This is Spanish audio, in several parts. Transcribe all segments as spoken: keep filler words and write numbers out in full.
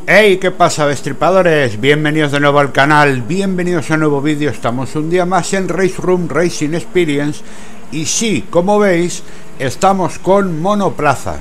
Hey, ¿qué pasa, destripadores? Bienvenidos de nuevo al canal, bienvenidos a un nuevo vídeo. Estamos un día más en Race Room Racing Experience. Y sí, como veis, estamos con monoplazas.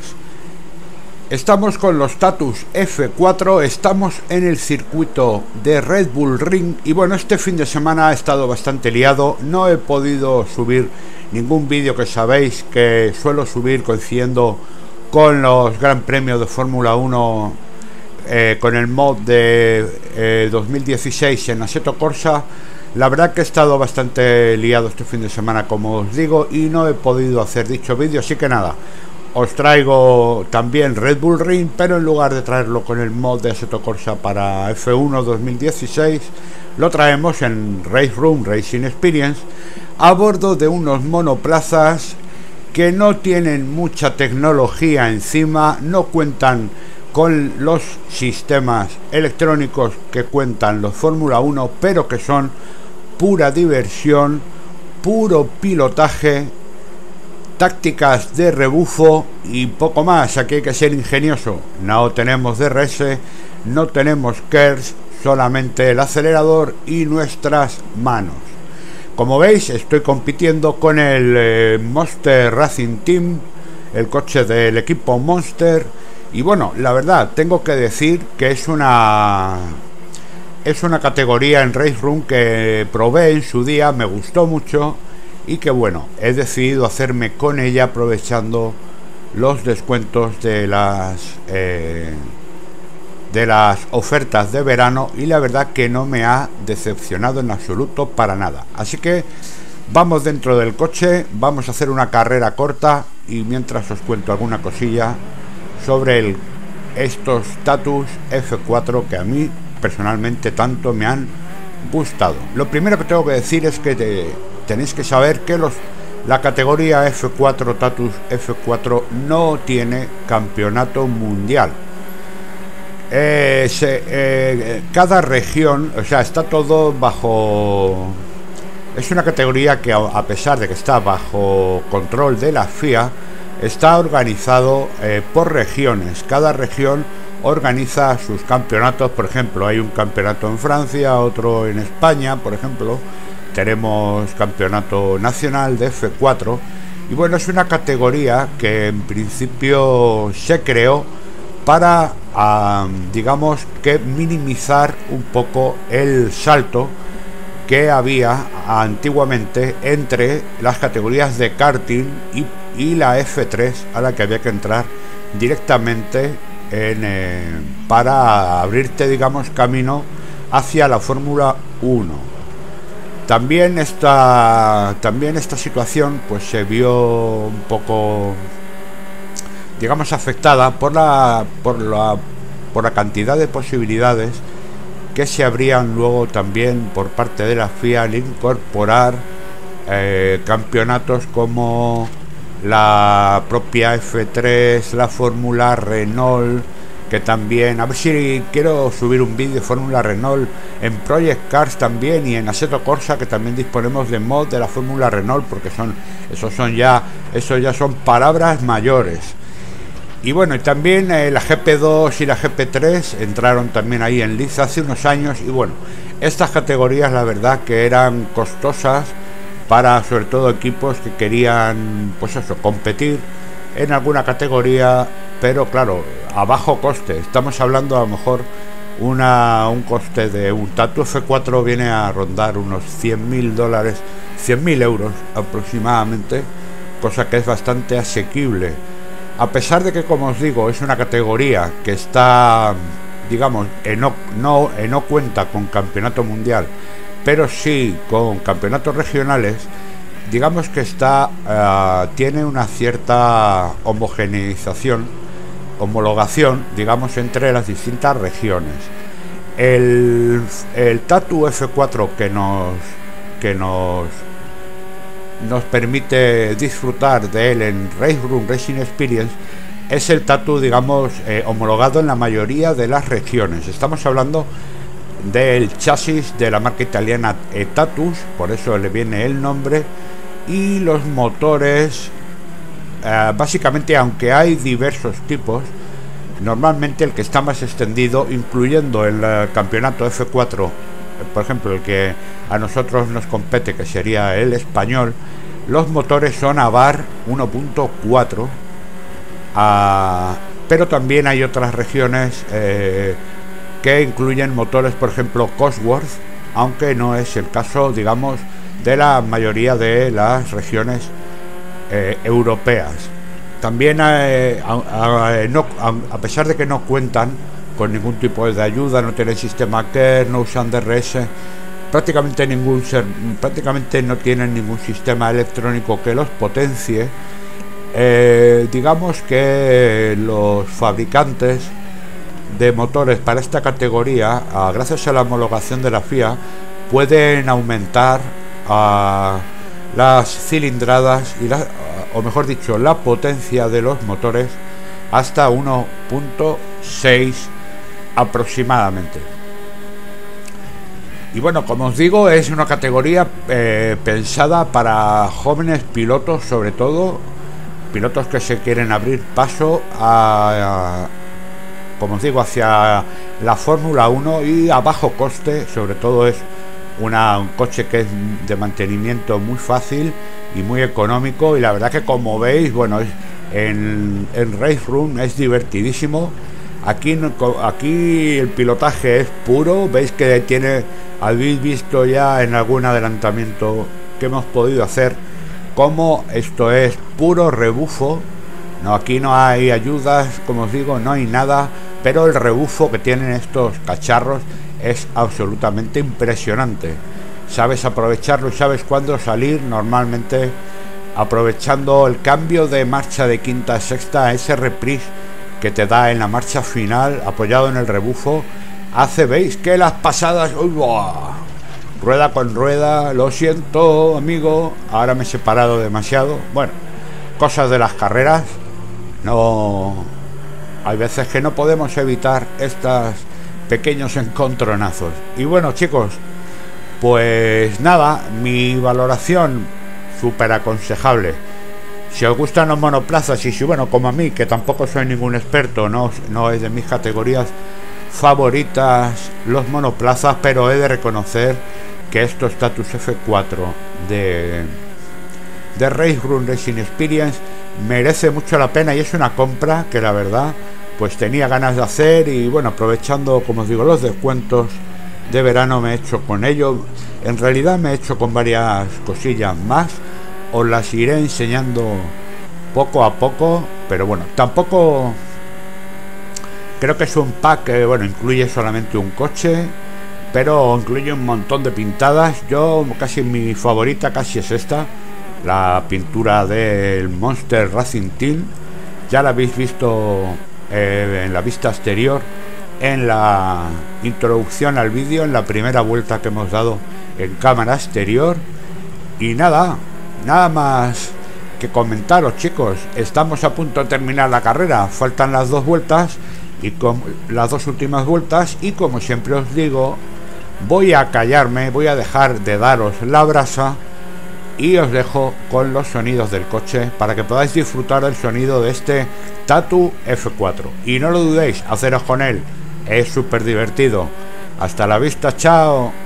Estamos con los Tatus F cuatro, estamos en el circuito de Red Bull Ring. Y bueno, este fin de semana ha estado bastante liado. No he podido subir ningún vídeo que sabéis que suelo subir coincidiendo con los Gran Premios de Fórmula uno. Eh, con el mod de eh, dos mil dieciséis en Assetto Corsa. La verdad que he estado bastante liado este fin de semana, como os digo, y no he podido hacer dicho vídeo, así que nada, os traigo también Red Bull Ring, pero en lugar de traerlo con el mod de Assetto Corsa para F uno dos mil dieciséis, lo traemos en Race Room Racing Experience a bordo de unos monoplazas que no tienen mucha tecnología encima, no cuentan con los sistemas electrónicos que cuentan los Fórmula uno, pero que son pura diversión, puro pilotaje, tácticas de rebufo y poco más. Aquí hay que ser ingenioso. No tenemos D R S, no tenemos KERS, solamente el acelerador y nuestras manos. Como veis, estoy compitiendo con el eh, Monster Racing Team, el coche del equipo Monster. Y bueno, la verdad, tengo que decir que es una es una categoría en Race Room que probé en su día, me gustó mucho y que bueno, he decidido hacerme con ella aprovechando los descuentos de las eh, de las ofertas de verano, y la verdad que no me ha decepcionado en absoluto para nada. Así que vamos dentro del coche, vamos a hacer una carrera corta y mientras os cuento alguna cosilla sobre el, estos Tatus F cuatro que a mí personalmente tanto me han gustado. Lo primero que tengo que decir es que te, tenéis que saber que los la categoría F cuatro Tatus F cuatro no tiene campeonato mundial. Eh, se, eh, cada región, o sea, está todo bajo... Es una categoría que a pesar de que está bajo control de la F I A, está organizado eh, por regiones. Cada región organiza sus campeonatos. Por ejemplo, hay un campeonato en Francia, otro en España, por ejemplo. Tenemos campeonato nacional de F cuatro. Y bueno, es una categoría que en principio se creó para, uh, digamos, que minimizar un poco el salto que había antiguamente entre las categorías de karting y, y la F tres, a la que había que entrar directamente en, eh, para abrirte, digamos, camino hacia la Fórmula uno. También esta, también esta situación pues se vio un poco, digamos, afectada por la, por la, por la cantidad de posibilidades que se abrían luego también por parte de la F I A al incorporar eh, campeonatos como la propia F tres, la Fórmula Renault, que también, a ver si quiero subir un vídeo de Fórmula Renault en Project Cars también, y en Assetto Corsa, que también disponemos de mod de la Fórmula Renault, porque son esos son ya esos ya son palabras mayores. Y bueno, y también eh, la G P dos y la G P tres entraron también ahí en liza hace unos años. Y bueno, estas categorías la verdad que eran costosas para sobre todo equipos que querían, pues eso, competir en alguna categoría, pero claro, a bajo coste. Estamos hablando a lo mejor una un coste de un Tatus F cuatro viene a rondar unos cien mil dólares, cien mil euros aproximadamente, cosa que es bastante asequible. A pesar de que, como os digo, es una categoría que está, digamos, en no, no, en no cuenta con campeonato mundial, pero sí con campeonatos regionales, digamos que está uh, tiene una cierta homogeneización, homologación, digamos, entre las distintas regiones. El, el Tatus F cuatro que nos que nos nos permite disfrutar de él en Race Room Racing Experience es el Tatus, digamos, eh, homologado en la mayoría de las regiones. Estamos hablando del chasis de la marca italiana eh, Tatus, por eso le viene el nombre, y los motores, eh, básicamente, aunque hay diversos tipos, normalmente el que está más extendido, incluyendo el, el campeonato F cuatro, por ejemplo el que a nosotros nos compete, que sería el español, los motores son Avar uno punto cuatro, a, pero también hay otras regiones eh, que incluyen motores, por ejemplo Cosworth, aunque no es el caso, digamos, de la mayoría de las regiones eh, europeas. También eh, a, a, no, a, a pesar de que no cuentan con ningún tipo de ayuda, no tienen sistema kernel, no usan D R S, prácticamente ningún ser, prácticamente no tienen ningún sistema electrónico que los potencie. Eh, digamos que los fabricantes de motores para esta categoría, a, gracias a la homologación de la F I A, pueden aumentar a las cilindradas y la, o mejor dicho, la potencia de los motores hasta uno punto seis aproximadamente. Y bueno, como os digo, es una categoría eh, pensada para jóvenes pilotos, sobre todo pilotos que se quieren abrir paso a, a como os digo, hacia la Fórmula uno y a bajo coste. Sobre todo es una, un coche que es de mantenimiento muy fácil y muy económico, y la verdad que, como veis, bueno, es, en, en Race Room es divertidísimo. Aquí, aquí el pilotaje es puro, veis que tiene, habéis visto ya en algún adelantamiento que hemos podido hacer, como esto es puro rebufo. No, aquí no hay ayudas, como os digo, no hay nada, pero el rebufo que tienen estos cacharros es absolutamente impresionante. Sabes aprovecharlo y sabes cuándo salir, normalmente aprovechando el cambio de marcha de quinta a sexta, ese reprise que te da en la marcha final, apoyado en el rebufo, hace, veis que las pasadas, ¡uy, buah! Rueda con rueda, lo siento, amigo, ahora me he separado demasiado. Bueno, cosas de las carreras. No, hay veces que no podemos evitar estos pequeños encontronazos. Y bueno, chicos, pues nada, mi valoración súper aconsejable. Si os gustan los monoplazas, y si, bueno, como a mí, que tampoco soy ningún experto, no, no es de mis categorías favoritas los monoplazas, pero he de reconocer que estos Status F cuatro de, de Race Room Racing Experience merece mucho la pena, y es una compra que la verdad pues tenía ganas de hacer. Y bueno, aprovechando, como os digo, los descuentos de verano, me he hecho con ello. En realidad me he hecho con varias cosillas más, os las iré enseñando poco a poco, pero bueno, tampoco creo que es un pack que, bueno, incluye solamente un coche, pero incluye un montón de pintadas. Yo casi mi favorita casi es esta, la pintura del Monster Racing Team. Ya la habéis visto eh, en la vista exterior, en la introducción al vídeo, en la primera vuelta que hemos dado en cámara exterior. Y nada, nada más que comentaros, chicos. Estamos a punto de terminar la carrera, faltan las dos vueltas y con las dos últimas vueltas, y como siempre os digo, voy a callarme, voy a dejar de daros la brasa y os dejo con los sonidos del coche para que podáis disfrutar del sonido de este Tatu F cuatro. Y no lo dudéis, haceros con él, es súper divertido. Hasta la vista, chao.